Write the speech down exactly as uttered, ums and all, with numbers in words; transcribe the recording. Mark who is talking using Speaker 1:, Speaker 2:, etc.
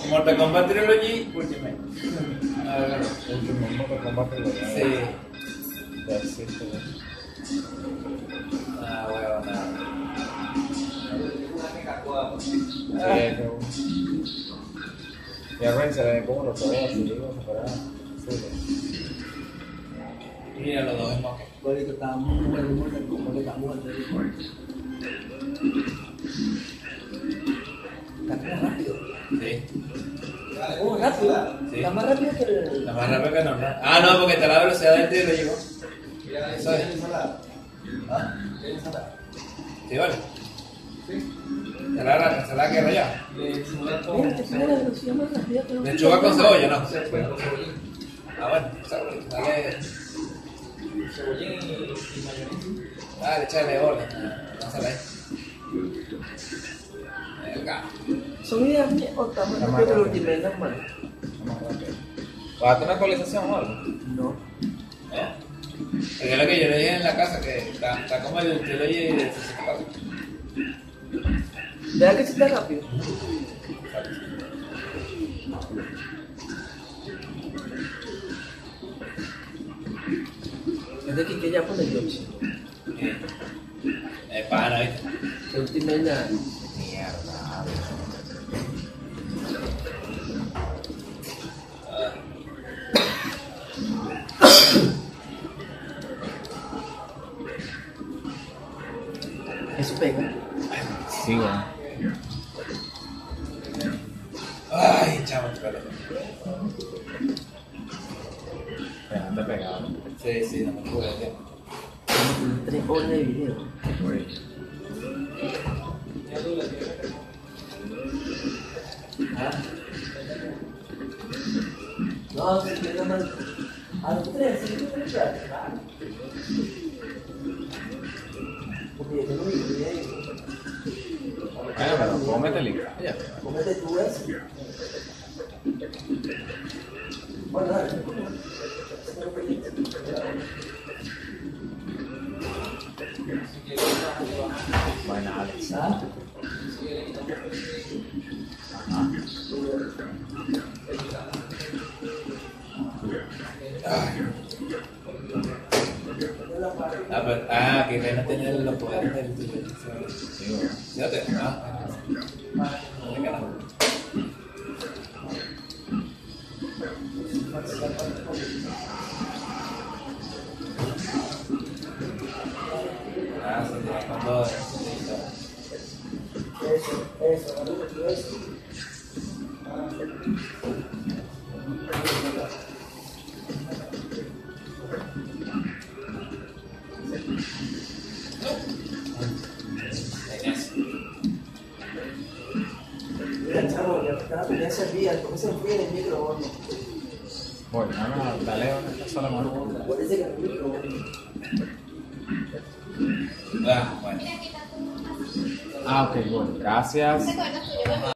Speaker 1: Mortal Kombat Trilogy Ultimate. A ver,
Speaker 2: Último Mortal Kombat Trilogy.
Speaker 1: sí.
Speaker 2: Ya existe.
Speaker 1: Ah, huevo, nada.
Speaker 2: Sí, es que bueno. Y a Ren se le ven como los dos, así digo, separados. Sí,
Speaker 1: Mira los dos mismos.
Speaker 3: Ahorita está muy bueno, Mortal Kombat, está muerto. Está como rápido.
Speaker 1: Sí.
Speaker 3: Oh, rápido.
Speaker 1: Sí.
Speaker 3: Está más rápido que el.
Speaker 1: La más rápida que normal. Ah, no, porque está la velocidad del tiro, llegó. Eso es.
Speaker 3: ¿Ah? ¿Tienes ensalada?
Speaker 1: Sí, vale.
Speaker 3: Sí.
Speaker 1: Se la agarra, se la agarra ya.
Speaker 3: Mira, te sube la velocidad más rápida que
Speaker 1: Lechuga con cebolla, ¿no?
Speaker 3: Sí, con cebollín.
Speaker 1: Ah, bueno, cebolla. Dale.
Speaker 3: Cebollín y, y mayonesa.
Speaker 1: Dale, échale orden. Lánzala ahí. Venga.
Speaker 3: ¿Son ideas mías o está más rápido que el Ultimate normal?
Speaker 2: más rápido. ¿Vas a hacer una actualización o algo?
Speaker 3: No.
Speaker 1: ¿Eh? Porque es lo que yo le dije en la casa, que está, está como el Trilogy de sesenta y cuatro.
Speaker 3: ¿Verdad que sí está rápido? Es de que ya pone Yoshi.
Speaker 1: Eh, eh, pana, ¿viste?
Speaker 3: El Ultimate ya.
Speaker 1: Mierda. Ah.
Speaker 3: Eso pega.
Speaker 2: Sí, bueno.
Speaker 1: Ay, chamo, espérate.
Speaker 2: Bastante pegado.
Speaker 1: Sí, sí, no me pude, tío.
Speaker 3: Tres horas de video. ¿Ah? No, se queda mal. A los tres, sí, tres, claro. Porque yo tengo mi video.
Speaker 2: Bueno, pero cómete el libro. Ya.
Speaker 3: Cómete tú eso. Bueno, dale.
Speaker 2: Bueno, Alex.
Speaker 3: ¿Ah?
Speaker 1: Ah, pero, ah, que Ren no tiene los poderes del Trilogy.
Speaker 2: Sí, bueno.
Speaker 1: ¿Sí no te? Ah, no te ganas. Ah, se te va con todo.
Speaker 3: Eso, eso, dale tú eso. Mira, chavo, ya está, ya servía, ¿cómo se enfría en el microondas?
Speaker 2: Bueno, no, dale una sola mano.
Speaker 3: Acuérdese que el microondas.
Speaker 1: Ah, bueno.
Speaker 2: Ah, ok, bueno, gracias.